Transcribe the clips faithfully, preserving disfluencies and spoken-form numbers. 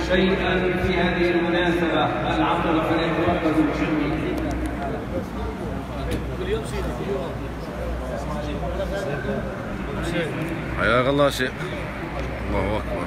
شيئا في هذه المناسبة. العقل فليتركز بشكل حياك الله شيخ. الله أكبر.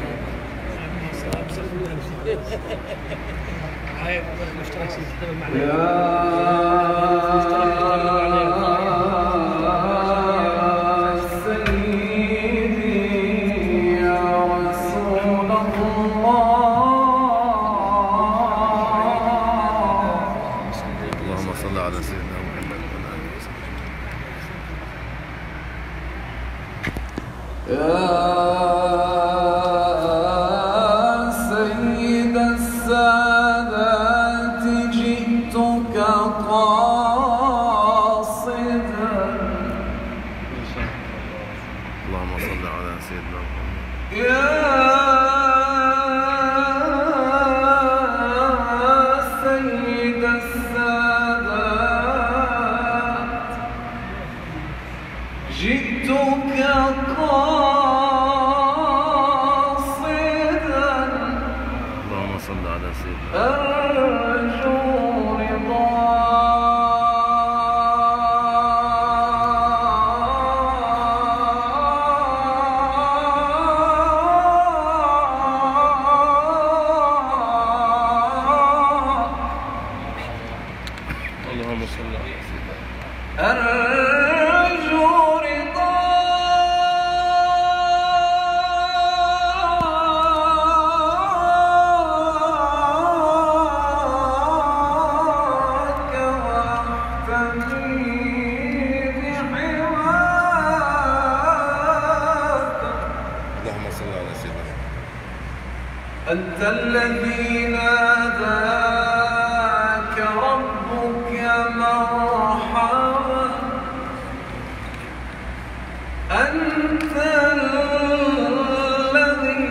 أنت الذي ناداك ربك مرحبا، أنت الذي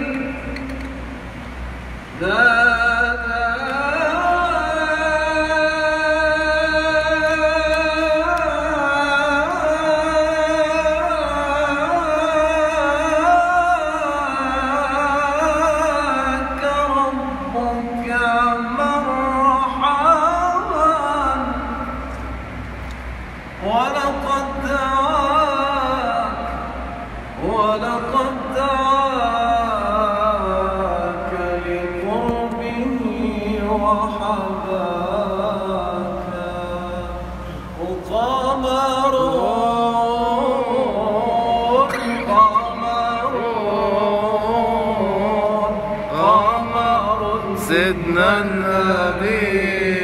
سيدنا النبي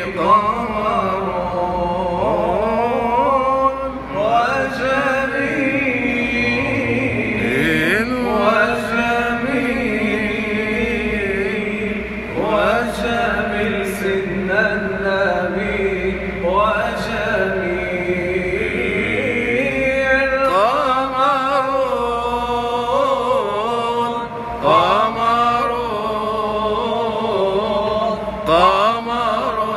قمرون وجميل وجميل وجميل سيدنا النبي وجميل قمرون قمرون قمر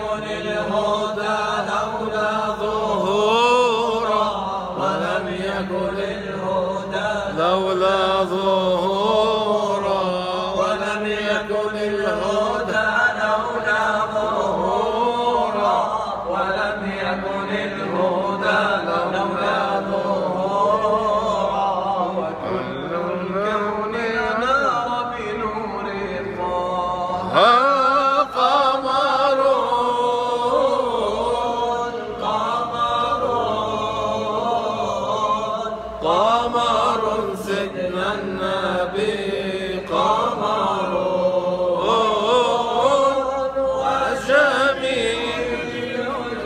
يكن الهدى لولا ظهورا ولم يكن الهدى لولا ظهورا ولم يكن الهدى لولا ظهورا ولم يكن الهدى لولا ظهورا وكل الكون نار بنور طه قمر قمر قمر سيدنا النبي قمر وجميل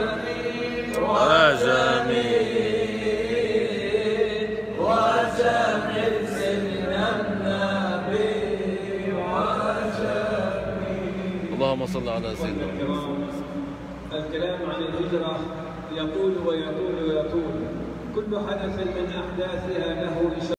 وجميل وجميل سيدنا النبي وجميل. اللهم صل على سيدنا محمد. الكلام عن الهجرة يطول ويطول ويطول، كل حدث من أحداثها له إشارة.